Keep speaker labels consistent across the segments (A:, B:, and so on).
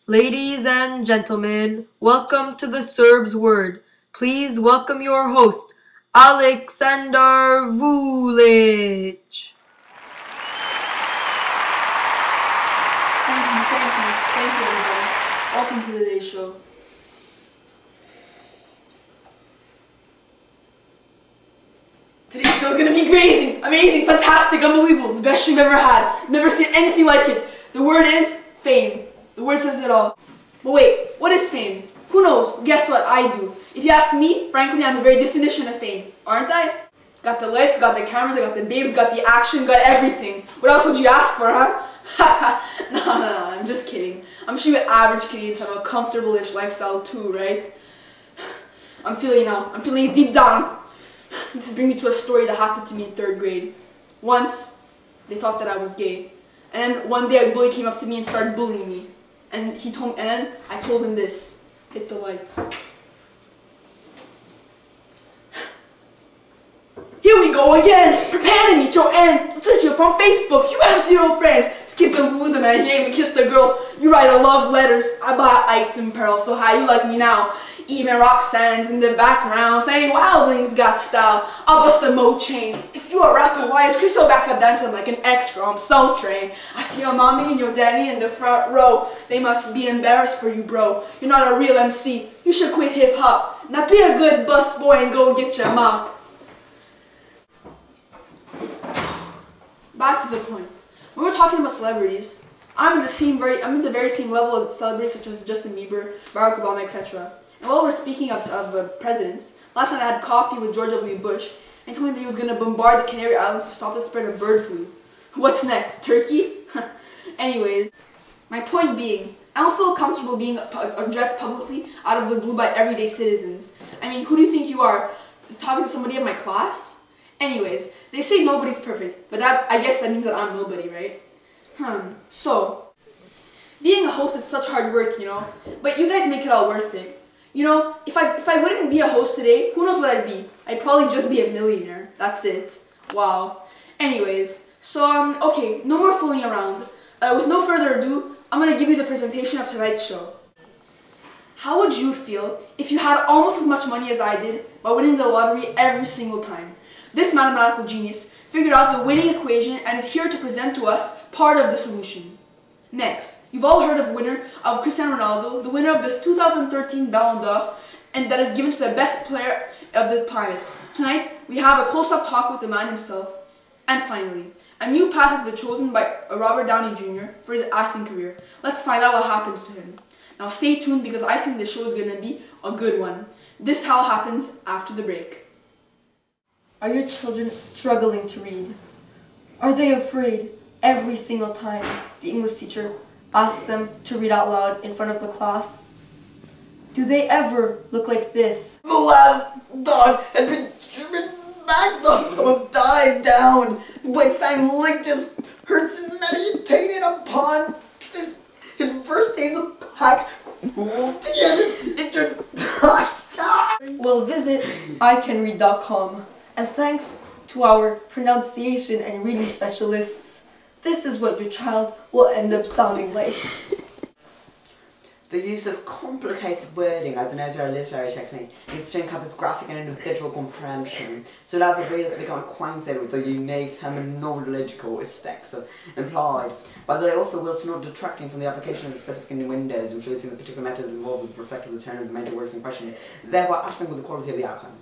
A: Ladies and gentlemen, welcome to the Serb's Word. Please welcome your host, Aleksandar Vulic.
B: Thank you, everybody. Welcome to today's show. Today's show is gonna be amazing, fantastic, unbelievable, the best you've ever had. Never seen anything like it. The word is fame. The word says it all. But wait, what is fame? Who knows? Guess what? I do. If you ask me, frankly, I'm the very definition of fame, aren't I? Got the lights, got the cameras, I got the babes, got the action, got everything. What else would you ask for, huh? No, I'm just kidding. I'm sure you average Canadians have a comfortable-ish lifestyle too, right? I'm feeling it now. I'm feeling it deep down. This brings me to a story that happened to me in 3rd grade. Once, they thought that I was gay. And then one day a bully came up to me and started bullying me. And then I told him this. Hit the lights. Here we go again! Prepare to meet your end! I'll search you up on Facebook. You have 0 friends. This kid's a loser, man. He ain't even kissed a girl. You write a love letters. I buy ice and pearl. So how you like me now? Even Roxanne's in the background saying Wildlings got style. I'll bust a mo chain. If you a rapper, why is Chris back up dancing like an ex-girl? I'm so trained. I see your mommy and your daddy in the front row. They must be embarrassed for you, bro. You're not a real MC. You should quit hip-hop. Now be a good bus boy and go get your mop. Back to the point. When we're talking about celebrities, I'm in the very same level as celebrities such as Justin Bieber, Barack Obama, etc. And while we're speaking of presidents, last night I had coffee with George W. Bush, and he told me that he was going to bombard the Canary Islands to stop the spread of bird flu. What's next? Turkey? Anyways, my point being, I don't feel comfortable being addressed publicly out of the blue by everyday citizens. I mean, who do you think you are? Talking to somebody in my class? Anyways, they say nobody's perfect, but I guess that means that I'm nobody, right? So, being a host is such hard work, you know, but you guys make it all worth it. You know, if I wouldn't be a host today, who knows what I'd be? I'd probably just be a millionaire. That's it. Wow. Anyways, so, okay, no more fooling around. With no further ado, I'm going to give you the presentation of tonight's show. How would you feel if you had almost as much money as I did by winning the lottery every single time? This mathematical genius figured out the winning equation and is here to present to us part of the solution. Next, you've all heard of the winner of Cristiano Ronaldo, the winner of the 2013 Ballon d'Or, and that is given to the best player of the planet. Tonight, we have a close-up talk with the man himself. And finally, a new path has been chosen by Robert Downey Jr. for his acting career. Let's find out what happens to him. Now stay tuned because I think this show is going to be a good one. This all happens after the break.
A: Are your children struggling to read? Are they afraid every single time the English teacher asks them to read out loud in front of the class? Do they ever look like this?
C: The last dog had been driven back the died down. My family just hurts meditating upon his first days of pack cruelty and his introduction.
A: Well, visit iCanRead.com, and thanks to our pronunciation and reading specialists, this is what your child will end up sounding like.
C: The use of complicated wording as an outdoor literary technique needs to encompass graphic and individual comprehension, so allow the reader to become acquainted with the unique terminological aspects implied by the author, whilst not detracting from the application of the specific innuendos, influencing the particular methods involved with perfecting the tone of the major works in question, thereby uttering with the quality of the outcome.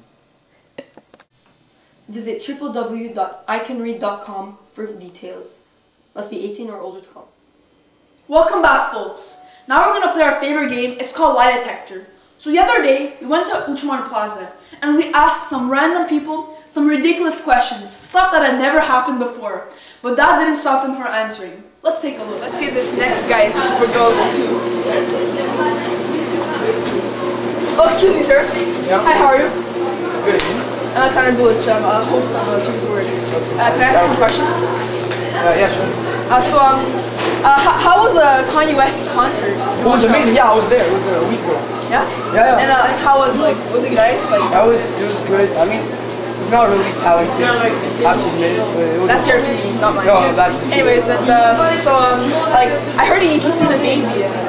A: Visit www.icanread.com for details. Must be 18 or older to come.
B: Welcome back, folks. Now we're going to play our favorite game. It's called Lie Detector. So the other day, we went to Uchman Plaza and we asked some random people some ridiculous questions, stuff that had never happened before. But that didn't stop them from answering. Let's take a look. Let's see if this next guy is super gullible too. Oh, excuse me, sir.
D: Yeah.
B: Hi, how are you?
D: Good.
B: I'm Alexander Vulic. I'm a host of Students Word. Can I ask some questions?
D: Yeah, sure.
B: How was Kanye West's concert?
D: It was amazing. Yeah, I was there. It was a week ago.
B: Yeah?
D: Yeah.
B: And how was was it nice? Like
D: It was good. I mean, he's not really talented. I have to admit it, but it was.
B: that's your opinion, not mine.
D: No, that's the truth.
B: Anyways, and I heard he threw the baby in the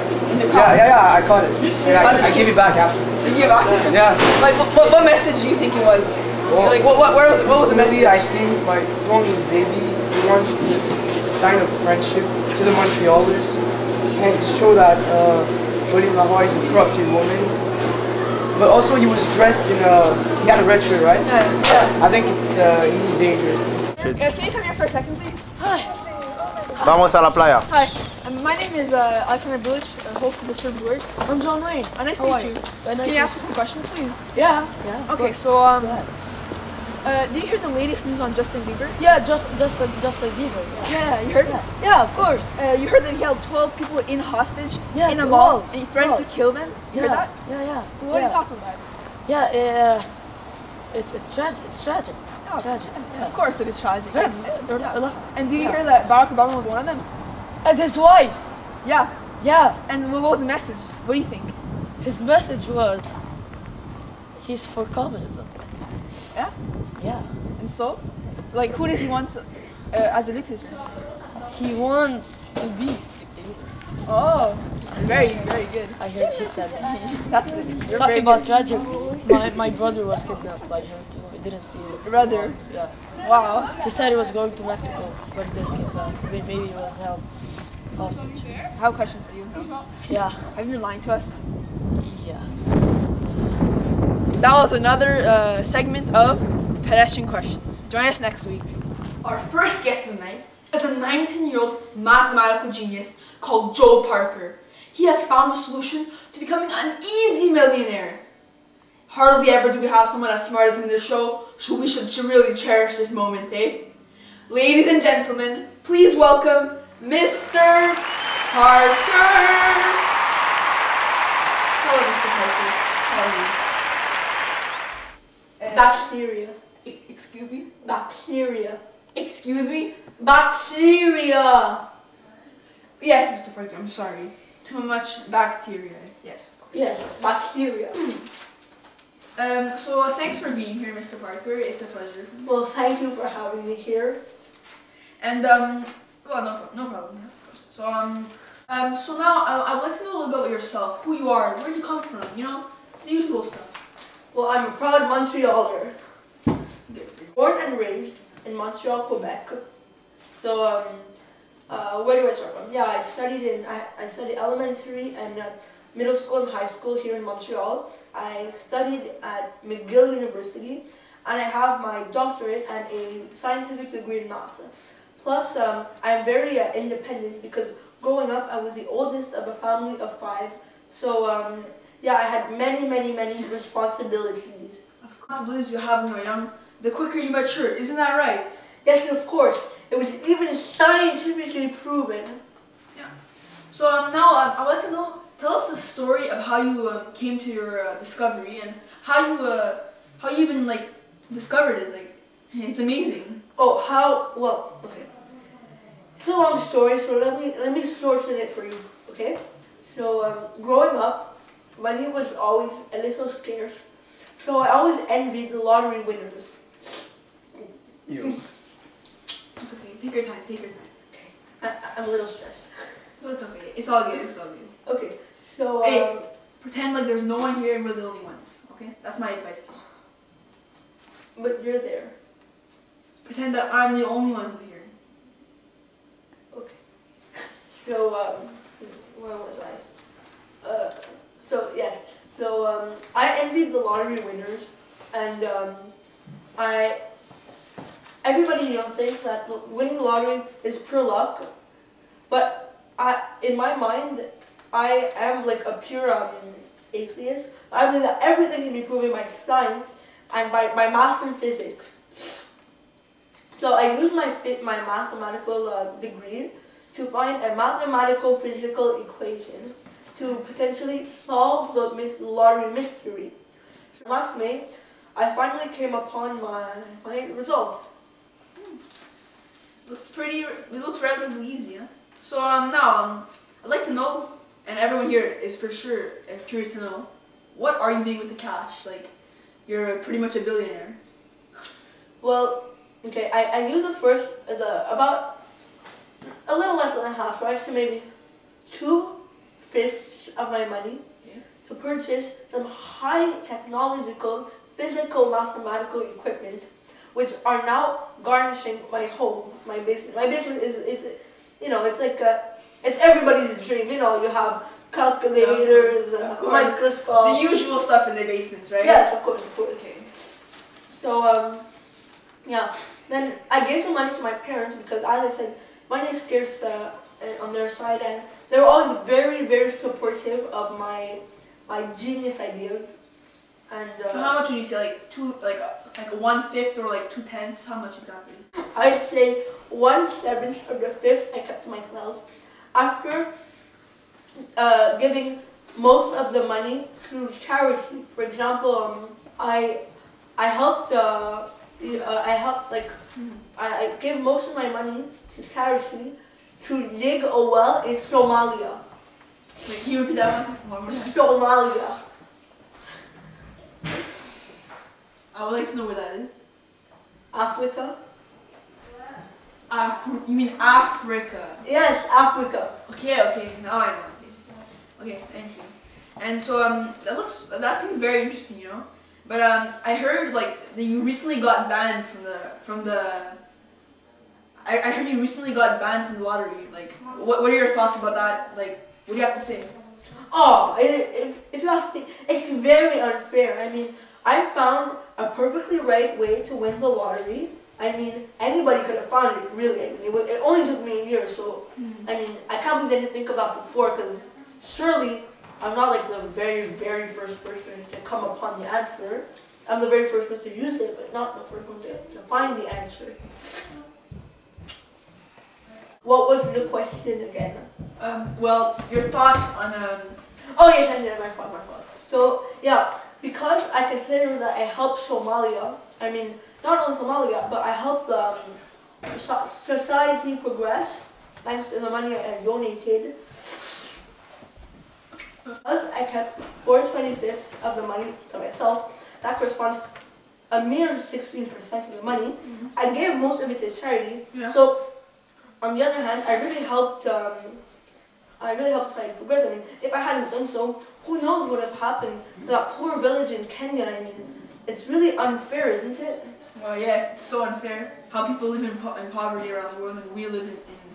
B: caught?
D: Yeah, I caught it. And I give it back after.
B: Did you give back?
D: Yeah.
B: Like, what message do you think it was?
D: Well,
B: Like, what was the message?
D: Really, I think by throwing his baby, he wants to, it's a sign of friendship to the Montrealers and to show that William Lavoie is a corrupted woman. But also he was dressed in he had a red shirt, right?
B: Yeah.
D: I think he's dangerous.
B: Can you come here for a second, please? Hi.
E: Vamos a la playa.
B: Hi. My name is Alexander Bilic, host of the Served Word.
F: I'm John Wayne.
B: Nice to
F: How
B: meet
F: are
B: you.
F: Nice
B: Can
F: to
B: you ask me some questions, please?
F: Yeah.
B: Okay, so did you hear the latest news on Justin Bieber?
F: Yeah, just like Bieber.
B: Yeah, you heard that?
F: Yeah, of course.
B: You heard that he held 12 people in hostage
F: Yeah,
B: in a
F: 12.
B: mall, and he threatened to
F: 12.
B: kill them. You heard that?
F: Yeah.
B: So what are your thoughts on that?
F: Yeah, it's tragic. It's tragic.
B: Oh,
F: Tragic. Yeah.
B: Of course it is tragic.
F: Yeah.
B: And did you hear that Barack Obama was one of them?
F: And his wife.
B: Yeah.
F: Yeah.
B: And what was the message? What do you think?
F: His message was, he's for communism.
B: Yeah?
F: Yeah.
B: And so? Like, who does he want as a dictator?
F: He wants to be dictator.
B: Oh, very good.
F: I heard he said that.
B: That's it. You're very
F: Talking about
B: good.
F: tragic, my brother was kidnapped by her too. I didn't see it.
B: Brother.
F: Yeah.
B: Wow.
F: He said he was going to Mexico, but he didn't get back. Maybe he was held hostage.
B: I have a question for you.
F: Yeah.
B: Have you been lying to us?
F: Yeah.
B: That was another segment of Pedestrian Questions. Join us next week. Our first guest of the night is a 19-year-old mathematical genius called Joe Parker. He has found a solution to becoming an easy millionaire. Hardly ever do we have someone as smart as him in this show, so we should really cherish this moment, eh? Ladies and gentlemen, please welcome Mr. Parker. Hello, Mr. Parker. How are you? Bacteria. Excuse me? Bacteria. Excuse me? Bacteria. Yes, Mr. Parker, I'm sorry. Too much bacteria. Yes, of course.
A: Yes, bacteria.
B: So thanks for being here, Mr. Parker. It's a pleasure.
A: Well, thank you for having me here.
B: And well, no problem. So so now I would like to know a little bit about yourself, who you are, where you come from, you know, the usual stuff.
A: Well, I'm a proud Montrealer. Born and raised in Montreal, Quebec. So, where do I start from? Yeah, I studied elementary and middle school and high school here in Montreal. I studied at McGill University, and I have my doctorate and a scientific degree in math. Plus, I'm very independent because growing up, I was the oldest of a family of 5. So, yeah, I had many responsibilities.
B: Responsibilities you have when you're young, the quicker you mature, isn't that right?
A: Yes, of course. It was even scientifically proven.
B: Yeah. So now I'd like to know, tell us the story of how you came to your discovery and how you even like discovered it. Like, it's amazing.
A: Oh, how? Well, okay. It's a long story, so let me shorten it for you. Okay. So growing up, money was always a little scarce. So I always envied the lottery winners.
B: It's okay. Take your time. Take your time.
A: I'm a little stressed.
B: No, it's okay. It's all good. It's all good.
A: Okay. So
B: Hey, pretend like there's no one here and we're the only ones. Okay? That's my advice to you.
A: but you're there.
B: Pretend that I'm the only one who's here.
A: Okay. So where was I? So I envied the lottery winners, and everybody thinks that winning the lottery is pure luck, but in my mind, I am like a pure atheist. I believe that everything can be proven by science and by math and physics. So I used my mathematical degree to find a mathematical physical equation to potentially solve the lottery mystery. Last May, I finally came upon my result.
B: It looks relatively easy, huh? So now I'd like to know, and everyone here is for sure curious to know, what are you doing with the cash? Like, you're pretty much a billionaire.
A: Well, okay, I used about a little less than half, right? So maybe 2/5
G: of my money to purchase some high technological, physical, mathematical equipment, which are now garnishing my home, my basement. My basement it's like it's everybody's dream. You know, you have calculators, microscopes.
B: The usual stuff in the basements, right?
G: Yes, of course.
B: Okay.
G: So yeah. Then I gave some money to my parents because, as I said, money is scarce on their side, and they were always very, very supportive of my genius ideas. And
B: so how much would you say, like a 1/5 or like 2/10? How much exactly?
G: I'd say 1/7 of the 5th I kept to myself. After giving most of the money to charity. For example, I gave most of my money to charity to dig a well in Somalia.
B: Wait, can you repeat that one more time?
G: Somalia.
B: I would like to know where that is.
G: Africa?
B: You mean Africa?
G: Yes, Africa.
B: Okay, now I know. Okay, thank you. And so that seems very interesting, you know. But I heard like that you recently got banned from the. I heard you recently got banned from the lottery. Like, what are your thoughts about that? Like, what do you have to say?
G: Oh, if you ask me, it's very unfair. I mean, I found a perfectly right way to win the lottery. I mean, anybody could have found it, really. I mean, it only took me a year, so, I mean, I can't believe I didn't think of that before, because surely I'm not like the very, very first person to come upon the answer. I'm the very first person to use it, but not the first one to find the answer. What was the question again?
B: Well, your thoughts on
G: Oh yes, I did. My fault. So yeah, because I consider that I helped Somalia. I mean, not only Somalia, but I helped the society progress thanks to the money I donated. Because I kept 4/25 of the money to myself, that corresponds a mere 16% of the money. I gave most of it to charity.
B: Yeah.
G: So, on the other hand, I really helped society progress. I mean, if I hadn't done so, who knows what would have happened to that poor village in Kenya? I mean, it's really unfair, isn't it?
B: Well, yes, it's so unfair how people live in poverty around the world, and we live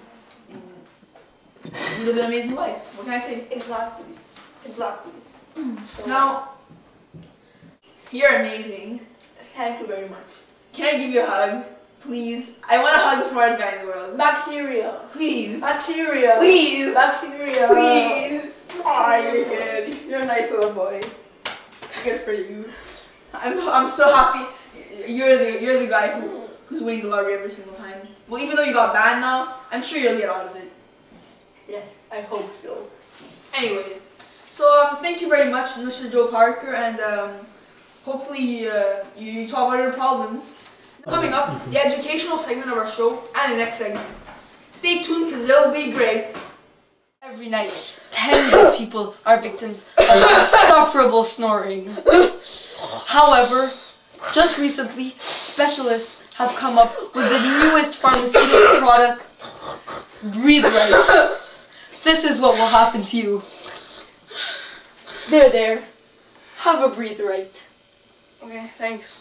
B: we live an amazing life. What can I say?
G: Exactly. So,
B: Now, you're amazing.
G: thank you very much.
B: Can I give you a hug, please? I want to hug the smartest guy in the world.
G: Bacteria.
B: Please.
G: Bacteria.
B: Please.
G: Bacteria.
B: Please. Aw, you're good. You're a nice little boy. Good for you. I'm so happy. You're the guy who's winning the lottery every single time. Well, even though you got banned now, I'm sure you'll get out of it.
G: Yes, I hope so.
B: Anyways, so thank you very much, Mr. Joe Parker, and hopefully you solve all your problems. Coming up, the educational segment of our show and the next segment. Stay tuned because it'll be great.
A: Every night, tens of people are victims of insufferable snoring. However, just recently, specialists have come up with the newest pharmaceutical product, Breathe Right. This is what will happen to you. There. Have a Breathe Right.
D: Okay, thanks.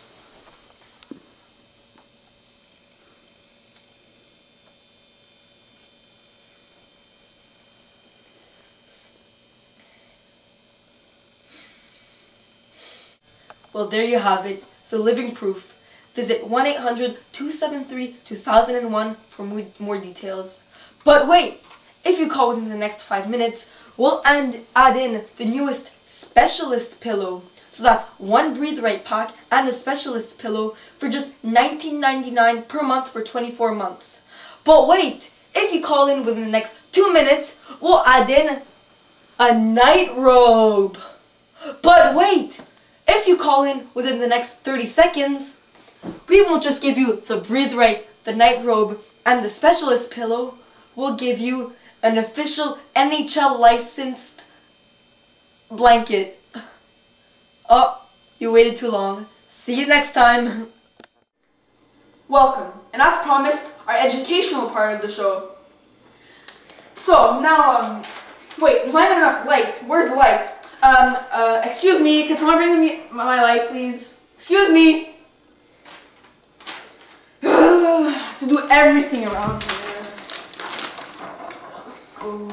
A: Well, there you have it, the living proof. Visit 1-800-273-2001 for more details. But wait, if you call within the next 5 minutes, we'll add in the newest specialist pillow. So that's one Breathe Right pack and a specialist pillow for just $19.99 per month for 24 months. But wait, if you call in within the next 2 minutes, we'll add in a night robe. But wait, if you call in within the next 30 seconds, we won't just give you the Breathe Right, the night robe, and the specialist pillow. We'll give you an official NHL licensed blanket. Oh, you waited too long. See you next time.
B: Welcome, and as promised, our educational part of the show. So now, Wait, there's not even enough light. Where's the light? Excuse me, can someone bring me my light, please? Excuse me. I have to do everything around here. Oh.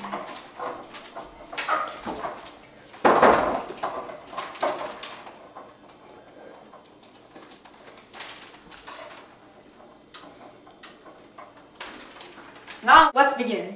B: Now, let's begin.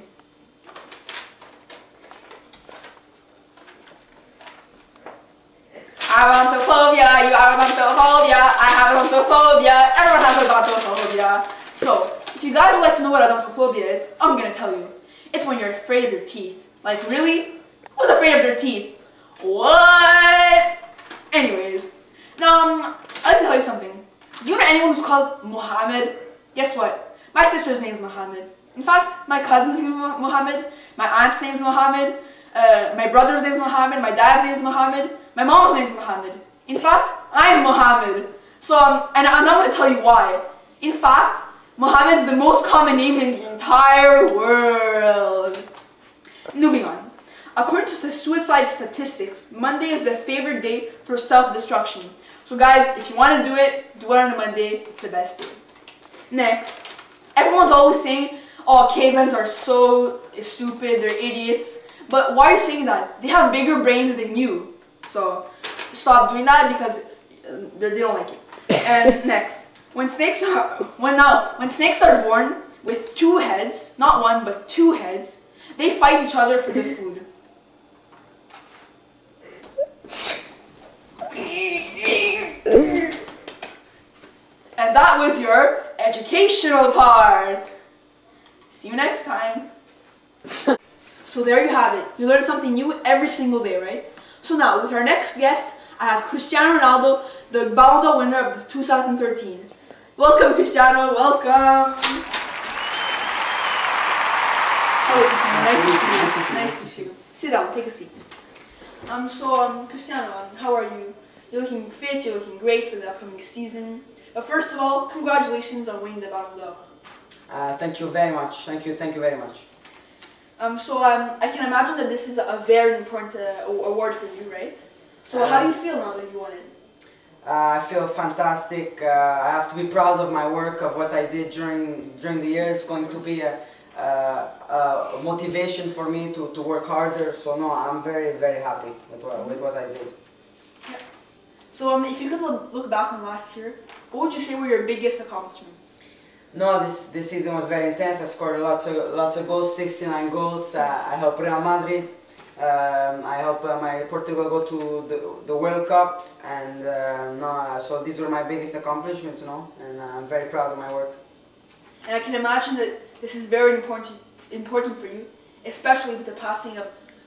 B: I have odontophobia, you have odontophobia, I have odontophobia, everyone has odontophobia. So, if you guys would like to know what odontophobia is, I'm gonna tell you. It's when you're afraid of your teeth. Like, really? Who's afraid of their teeth? What? Anyways, now, I'd like to tell you something. Do you know anyone who's called Mohammed? Guess what? My sister's name is Mohammed. In fact, my cousin's name is Mohammed, my aunt's name is Mohammed, my brother's name is Mohammed, my dad's name is Mohammed, my mom's name is Mohammed. In fact, I'm Mohammed. So, and I'm not going to tell you why. In fact, Mohammed's the most common name in the entire world. Moving on. According to the suicide statistics, Monday is their favorite day for self-destruction. So guys, if you want to do it on a Monday. It's the best day. Next, everyone's always saying, oh, cavemen are so stupid, they're idiots. But why are you saying that? They have bigger brains than you. So stop doing that because they don't like it. And next, when snakes are born with two heads, not one but two heads, they fight each other for the food. And that was your educational part. See you next time. So there you have it. You learn something new every single day, right? So now, with our next guest, I have Cristiano Ronaldo, the Ballon d'Or winner of 2013. Welcome, Cristiano. Welcome. Hello, Cristiano. Nice to see you. Nice to see you. Sit down. Take a seat. Cristiano, how are you? You're looking fit. You're looking great for the upcoming season. But first of all, congratulations on winning the Ballon d'Or.
D: Thank you very much. Thank you very much.
B: I can imagine that this is a very important award for you, right? So how do you feel now that you won it?
D: I feel fantastic. I have to be proud of my work, of what I did during the year. It's going to be a motivation for me to work harder. So no, I'm very happy with what I did.
B: Yeah. So if you could look back on last year, what would you say were your biggest accomplishments?
D: No, this season was very intense. I scored lots of goals, 69 goals. I helped Real Madrid. I helped my Portugal go to the World Cup, and so these were my biggest accomplishments, and I'm very proud of my work.
B: And I can imagine that this is very important for you, especially with the passing of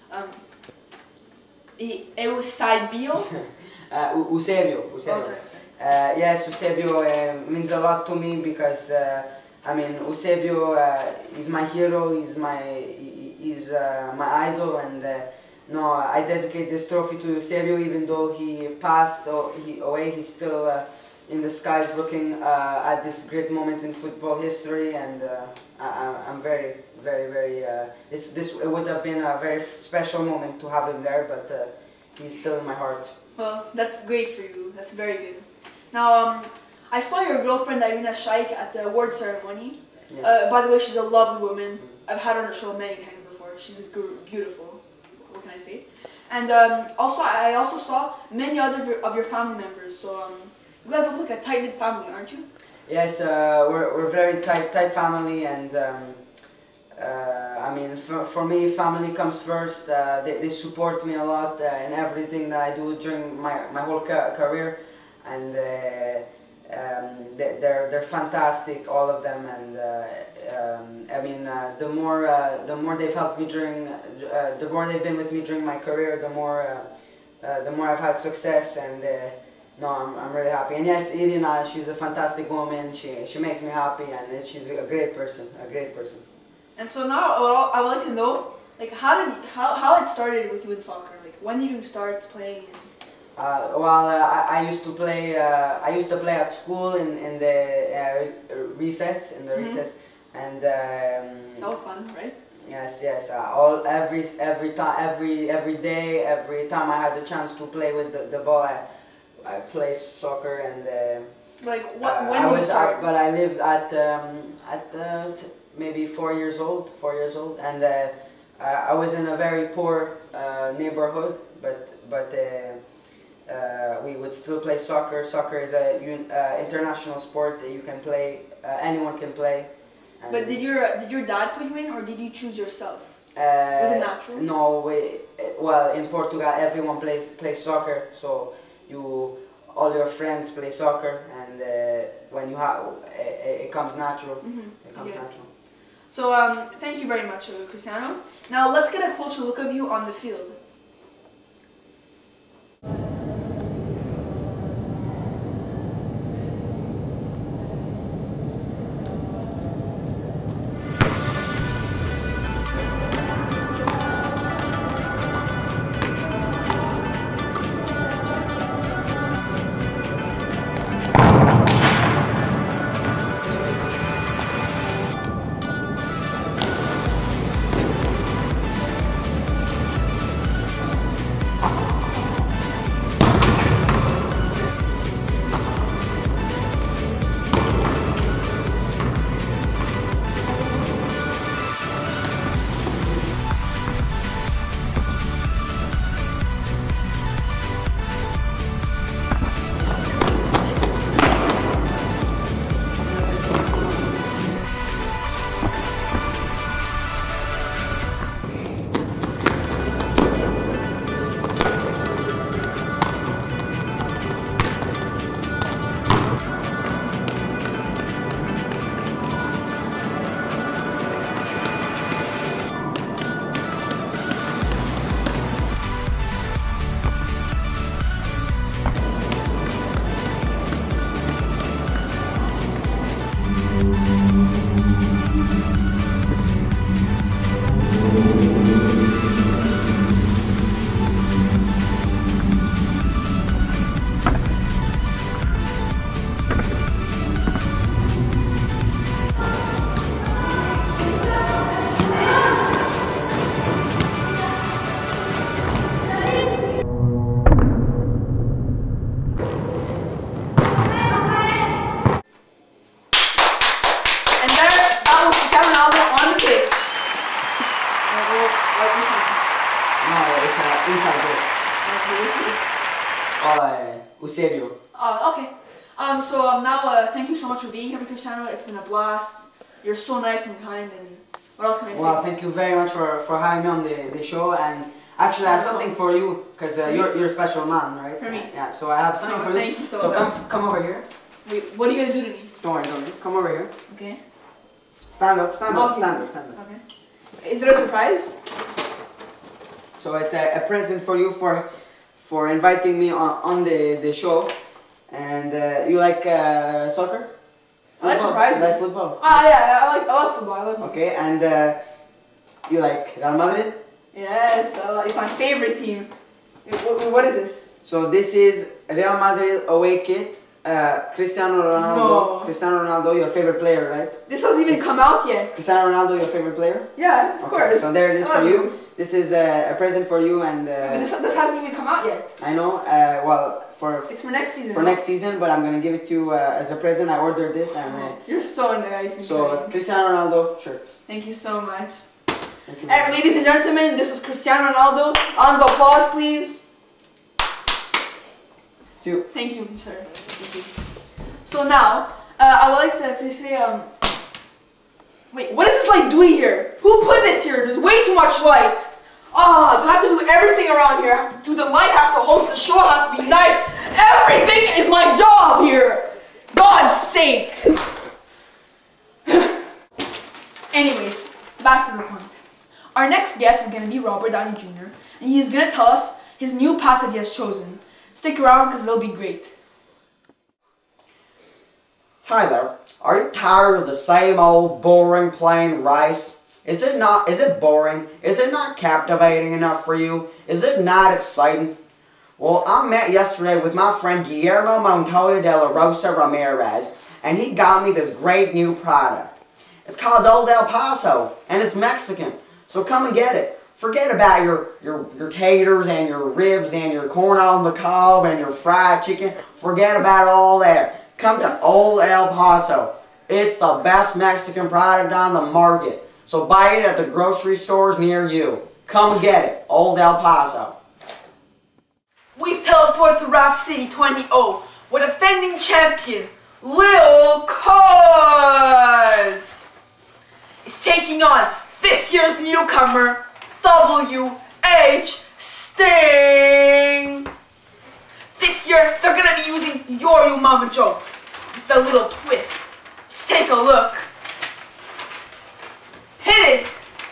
B: Eusebio.
D: Eusebio.
B: Oh, sorry.
D: Yes, Eusebio means a lot to me because Eusebio is my hero. He's my idol, and I dedicate this trophy to Eusebio. Even though he passed away, he's still in the skies looking at this great moment in football history, and I'm very. This would have been a very special moment to have him there, but he's still in my heart.
B: Well, that's great for you. That's very good. Now, I saw your girlfriend Irina Shayk at the award ceremony. Yes. By the way, she's a lovely woman. I've had her on the show many times before. She's beautiful. What can I say? And I also saw many other of your family members. So you guys look like a tight-knit family, aren't you?
D: Yes, we're a very tight family, and for me, family comes first. They support me a lot in everything that I do during my whole career, and they're fantastic, all of them. And the more they've helped me the more they've been with me during my career, the more I've had success, and I'm really happy. And yes, Irina, she's a fantastic woman. She makes me happy, and she's a great person.
B: And so now I would like to know, like, how it started with you in soccer. Like, when did you start playing?
D: I used to play. I used to play at school in the recess. And
B: that was fun, right?
C: Yes. Every day, every time I had the chance to play with the ball, I play soccer and.
B: Like
C: When
B: did you start?
C: But I lived at maybe 4 years old, and I was in a very poor neighborhood, but we would still play soccer. Soccer is a international sport that you can play. Anyone can play.
B: But did your dad put you in, or did you choose yourself? Was it natural?
C: No, well, in Portugal, everyone plays soccer, so all your friends play soccer, and when you have, it comes natural. It comes natural.
B: So thank you very much, Cristiano. Now let's get a closer look of you on the field.
C: Eusebio.
B: Okay. Now, thank you so much for being here, Cristiano. It's been a blast. You're so nice and kind, and what else can I say?
C: Well, thank you very much for having me on the show, and actually I have something for you, because you're a special man, right?
B: For me?
C: Yeah, so I have something for you.
B: Thank you so much.
C: Come over here.
B: Wait, what are you going to do to me?
C: Don't worry. Come over here.
B: Okay.
C: Stand up.
B: Okay. Okay. Is there a surprise?
C: So it's a present for you for inviting me on the show. And you like soccer?
B: I like surprises.
C: You like football?
B: Yeah, I love football. I love football.
C: Okay, and you like Real Madrid?
B: Yes, it's my favorite team. What is this?
C: So this is Real Madrid away kit. Cristiano Ronaldo.
B: No.
C: Cristiano Ronaldo, your favorite player, right?
B: This hasn't even come out yet.
C: Cristiano Ronaldo, your favorure player?
B: Yeah, of course.
C: So there it is for you. This is a present for you, and
B: but this hasn't even come out yet.
C: I know. Well,
B: it's for next season.
C: For next season, but I'm gonna give it to you as a present. I ordered it, and
B: you're so nice. And
C: so
B: kind.
C: Cristiano Ronaldo shirt.
B: Thank you so much.
C: Thank you.
B: Ladies and gentlemen, this is Cristiano Ronaldo. Round of applause, please. Thank you, sir. Thank you. So now, I would like to say, wait, what is this light doing here? Who put this here? There's way too much light. I have to do everything around here. I have to do the light, I have to host the show, I have to be nice. Everything is my job here. God's sake. Anyways, back to the point. Our next guest is going to be Robert Downey Jr. and he's going to tell us his new path that he has chosen. Stick around because it'll be great.
H: Hi there. Are you tired of the same old boring plain rice? Is it boring? Is it not captivating enough for you? Is it not exciting? Well, I met yesterday with my friend Guillermo Montoya de la Rosa Ramirez, and he got me this great new product. It's called Old El Paso, and it's Mexican. So come and get it. Forget about your taters and your ribs and your corn on the cob and your fried chicken. Forget about all that. Come to Old El Paso. It's the best Mexican product on the market. So buy it at the grocery stores near you. Come get it. Old El Paso.
B: We've teleported to Rap City 20-0 with defending champion Lil Cuz is taking on this year's newcomer WH Sting. This year they're gonna be using Your Mama jokes with a little twist. Let's take a look. Hit it.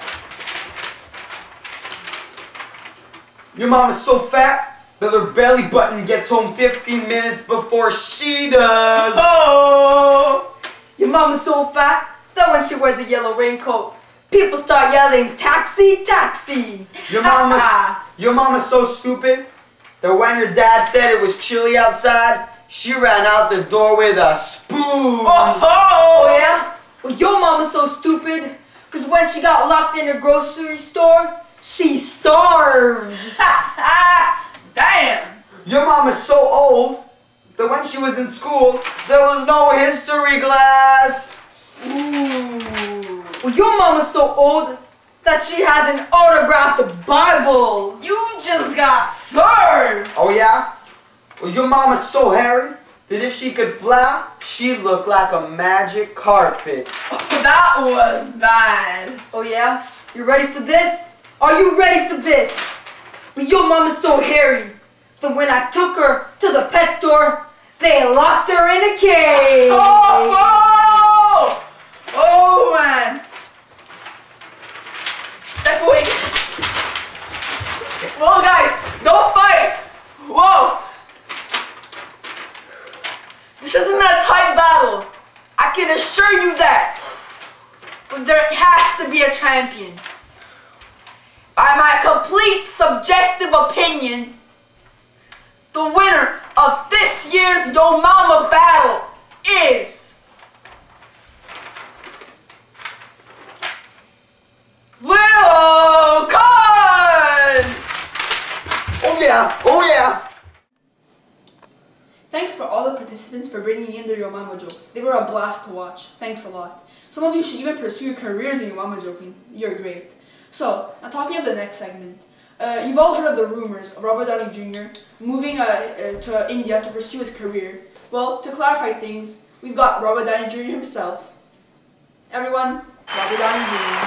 H: Your mama's so fat that her belly button gets home 15 minutes before she does.
A: Oh! Your mama's so fat that when she wears a yellow raincoat, people start yelling, taxi, taxi!
H: Your mama's so stupid that when your dad said it was chilly outside, she ran out the door with a spoon.
A: Oh yeah? Well, your mama's so stupid, because when she got locked in her grocery store, she starved.
B: Damn!
H: Your mama's so old that when she was in school, there was no history class.
B: Ooh.
A: Well, your mama's so old that she has an autographed Bible.
B: You just got served!
H: Oh yeah? Well, your mama's so hairy that if she could fly, she'd look like a magic carpet.
B: That was bad.
A: Oh yeah? You ready for this? Are you ready for this? Well, your mama's so hairy that when I took her to the pet store, they locked her in a cage.
B: Oh, whoa! Oh, man. Step away. Whoa, guys, don't fight. Whoa. This isn't a tight battle. I can assure you that. But there has to be a champion. By my complete subjective opinion, the winner of this year's Yo Mama battle is Lil Cuz!
H: Oh yeah, oh yeah.
B: Thanks for all the participants for bringing in their Yo Mama jokes. They were a blast to watch. Thanks a lot. Some of you should even pursue your careers in Yo Mama joking. You're great. So, now talking of the next segment. You've all heard of the rumors of Robert Downey Jr. moving to India to pursue his career. Well, to clarify things, we've got Robert Downey Jr. himself. Everyone, Robert Downey Jr.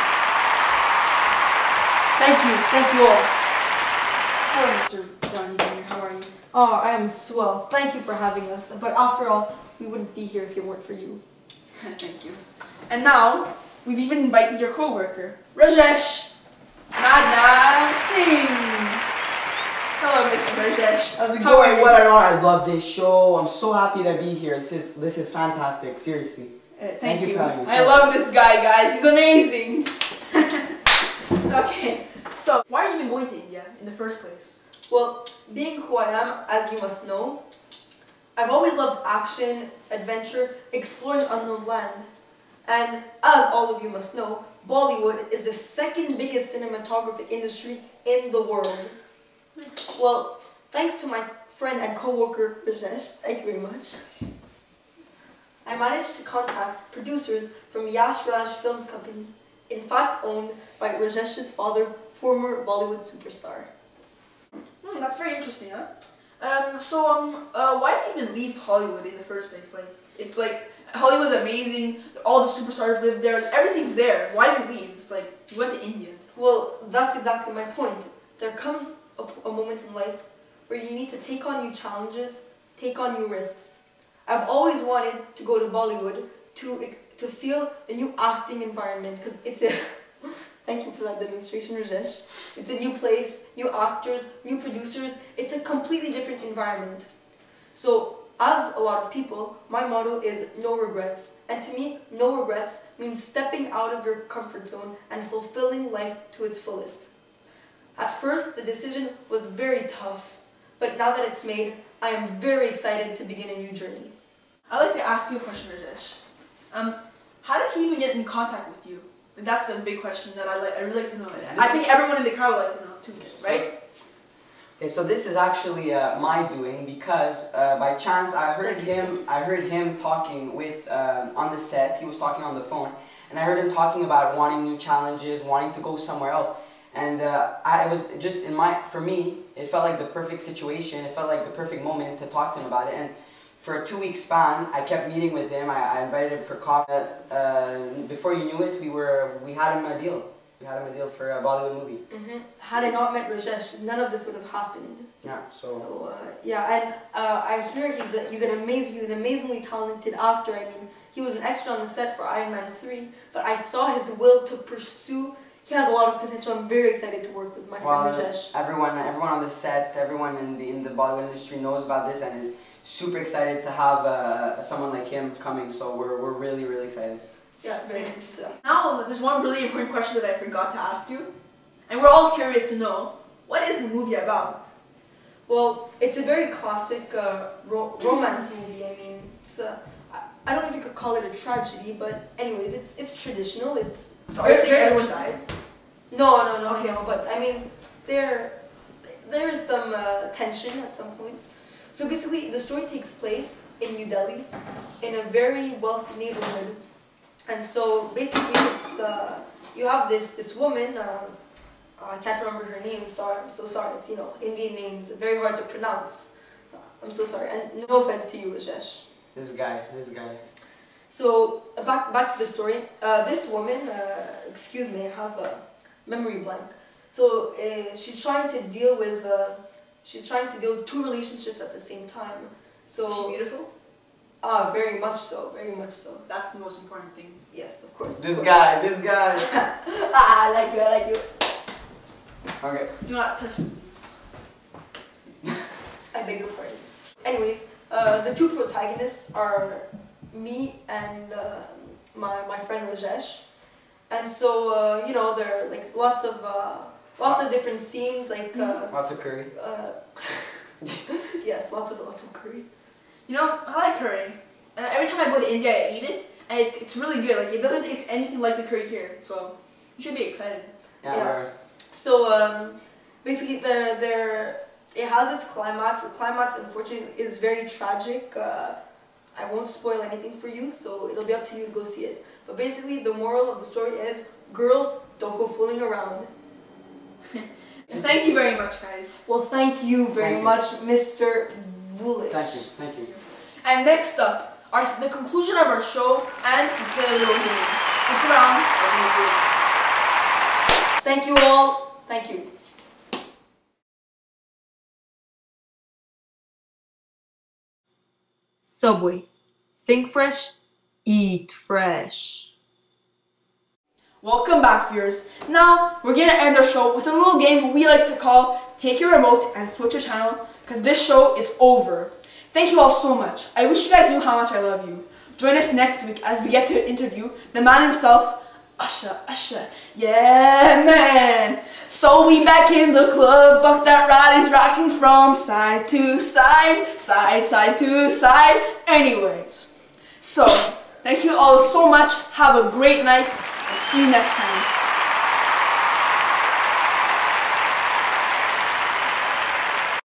A: Thank you all.
B: Hello, Mr. Downey Jr., how are you?
A: Oh, I am swell. Thank you for having us. But after all, we wouldn't be here if it weren't for you.
B: Thank you. And now, we've even invited your co-worker, Rajesh Madnav Singh. Hello, Mr. Rajesh.
D: How's it
B: How are
D: going?
B: you?
D: Well, I know I love this show. I'm so happy to be here. This is fantastic. Seriously.
B: Thank you.
D: for having me.
B: I love this guy, guys. He's amazing. Okay, so why are you even going to India in the first place?
A: Well, being who I am, as you must know, I've always loved action, adventure, exploring unknown land. And as all of you must know, Bollywood is the second biggest cinematographic industry in the world. Well, thanks to my friend and co-worker Rajesh, thank you very much, I managed to contact producers from Yash Raj Films Company, in fact owned by Rajesh's father, former Bollywood superstar.
B: That's very interesting, huh? Why did you even leave Hollywood in the first place? It's like, Hollywood's amazing, all the superstars live there, everything's there. Why did you leave? It's like, you went to India.
A: Well, that's exactly my point. There comes a moment in life where you need to take on new challenges, take on new risks. I've always wanted to go to Bollywood to feel a new acting environment, because it's a thank you for that demonstration, Rajesh. It's a new place, new actors, new producers. It's a completely different environment. So, as a lot of people, my motto is no regrets. And to me, no regrets means stepping out of your comfort zone and fulfilling life to its fullest. At first, the decision was very tough, but now that it's made, I am very excited to begin a new journey.
B: I'd like to ask you a question, Rajesh. How did he even get in contact with you? That's a big question that I really like to know. I think everyone in the crowd would like to know too, right?
D: Okay, so this is actually my doing because by chance I heard him talking with on the set. He was talking on the phone, and I heard him talking about wanting new challenges, wanting to go somewhere else. And I was just for me, it felt like the perfect situation. It felt like the perfect moment to talk to him about it. And for a 2-week span, I kept meeting with him. I invited him for coffee. Before you knew it, we had him a deal. We had him a deal for a Bollywood movie.
A: Had I not met Rajesh, none of this would have happened.
D: Yeah. So
A: yeah, and I hear he's an amazingly talented actor. I mean, he was an extra on the set for Iron Man 3, but I saw his will to pursue. He has a lot of potential. I'm very excited to work with my friend Rajesh.
D: Everyone on the set, everyone in the Bollywood industry knows about this and is super excited to have someone like him coming. So we're really excited.
A: Yeah, very nice.
B: Now there's one really important question that I forgot to ask you, and we're all curious to know, what is the movie about?
A: Well, it's a very classic romance movie. I mean, it's I don't know if you could call it a tragedy, but anyways, it's traditional. It's
B: So are you saying everyone dies?
A: No.
B: Okay.
A: No, but I mean, there is some tension at some points. So basically, the story takes place in New Delhi, in a very wealthy neighborhood, and so basically, it's you have this woman. I can't remember her name. Sorry, I'm so sorry. It's Indian names, very hard to pronounce. I'm so sorry, and no offense to you, Rajesh.
D: This guy.
A: So back to the story. This woman, excuse me, I have a memory blank. So she's trying to deal with two relationships at the same time. So
B: Is she beautiful?
A: Very much so.
B: That's the most important thing.
A: Yes, of course.
D: This guy.
A: I like you.
D: Okay.
B: Do not touch me, please.
A: I beg your pardon. Anyways, the two protagonists are me and my friend Rajesh, and so there are like lots of different scenes, like
D: Lots of curry.
A: yes, lots of curry.
B: I like curry. Every time I go to India, I eat it, and it's really good. Like, it doesn't taste anything like the curry here, so you should be excited.
A: Yeah. So basically, it has its climax. The climax, unfortunately, is very tragic. I won't spoil anything for you, so it'll be up to you to go see it. But basically, the moral of the story is, girls, don't go fooling around.
B: Thank you very much, guys.
A: Well, thank you very much, Mr. Vulich.
D: Thank you.
B: And next up, the conclusion of our show and the little game. Stick around.
A: Thank you all. Thank you. Subway. Think fresh, eat fresh.
B: Welcome back, viewers. Now, we're going to end our show with a little game we like to call Take Your Remote and Switch a Channel, because this show is over. Thank you all so much. I wish you guys knew how much I love you. Join us next week as we get to interview the man himself, Usher. Yeah, man. So we back in the club, Buck That Ride is rocking from side to side, side to side. Anyways, so thank you all so much. Have a great night. I'll see you next time.